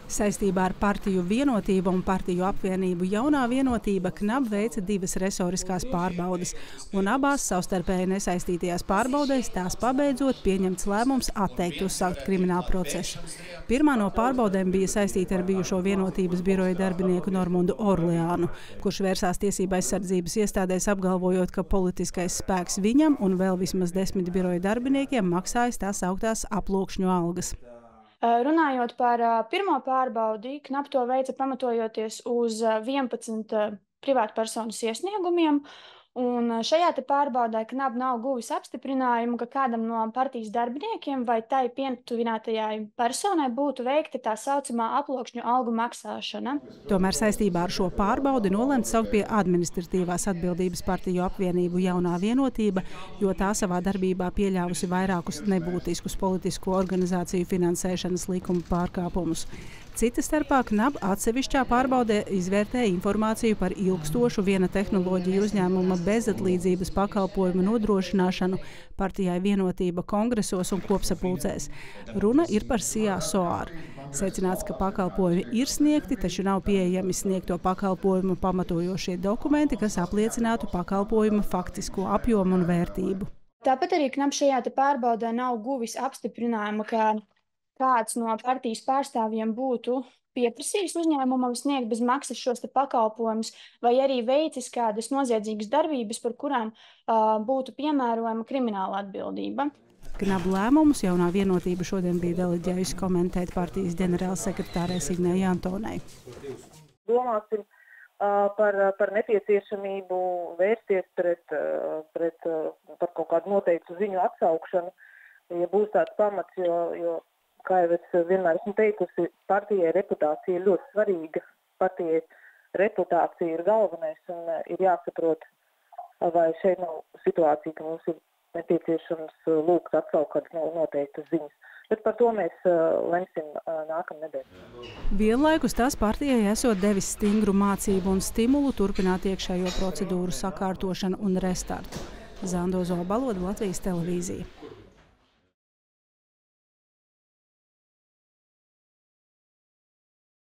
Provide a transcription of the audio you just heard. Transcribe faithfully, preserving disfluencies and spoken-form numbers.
Saistībā ar Partiju vienotību un Partiju apvienību Jaunā vienotība KNAB veica divas resoriskās pārbaudes, un abās savstarpēji nesaistītajās pārbaudēs tās pabeidzot pieņemts lēmums atteikt uzsākt kriminālu procesu. Pirmā no pārbaudēm bija saistīta ar bijušo vienotības biroja darbinieku Normundu Orleānu, kurš vērsās tiesība aizsardzības iestādēs apgalvojot, ka politiskais spēks viņam un vēl vismaz desmit biroja darbiniekiem maksājas tās augtās aplūkšņu algas. Runājot par pirmo pārbaudi, KNAB to veica pamatojoties uz vienpadsmit privātpersonas iesniegumiem, un šajā te pārbaudē KNAB nav guvis apstiprinājumu, ka kādam no partijas darbiniekiem vai tai pietuvinātajai personai būtu veikta tā saucamā aplokšņu algu maksāšana. Tomēr saistībā ar šo pārbaudi nolemts saukt pie administratīvās atbildības Partiju apvienību Jaunā vienotība, jo tā savā darbībā pieļāvusi vairākus nebūtiskus politisko organizāciju finansēšanas likuma pārkāpumus. Cita starpā KNAB atsevišķā pārbaudē izvērtēja informāciju par ilgstošu viena tehnoloģiju uzņēmuma bezatlīdzības pakalpojumu nodrošināšanu Partijai vienotība kongresos un kopsapulcēs. Runa ir par S I A SOAR. Secināts, ka pakalpojumi ir sniegti, taču nav pieejami sniegto pakalpojumu pamatojošie dokumenti, kas apliecinātu pakalpojuma faktisko apjomu un vērtību. Tāpat arī KNAB šajā te pārbaudē nav guvis apstiprinājumu, ka kāds no partijas pārstāvjiem būtu pieprasījis uzņēmumam sniegt bez maksas šos te pakalpojumus, vai arī veicis kādas noziedzīgas darbības, par kurām uh, būtu piemērojama krimināla atbildība. KNAB lēmumus Jaunā vienotība šodien bija deleģējusi komentēt partijas ģenerālsekretārei Signai Antonai. Domāsim uh, par, par nepieciešamību vērsties pret, uh, pret uh, par kaut kādu noteiktu ziņu atsaukšanu, ja būs tāds pamats, jo, jo kā jau es vienmēr esmu teikusi, partijai reputācija ir ļoti svarīga. Partijai reputācija ir galvenais un ir jāsaprot, vai šeit nav situācija, ka mums ir nepieciešams lūgt atsaukt kādas noteiktas ziņas. Bet par to mēs lemsim nākamnedēļ. Vienlaikus tās partijai esot devis stingru mācību un stimulu turpināt iekšējo procedūru sakārtošanu un restartu. Zandozo Baloda, Latvijas televīzija.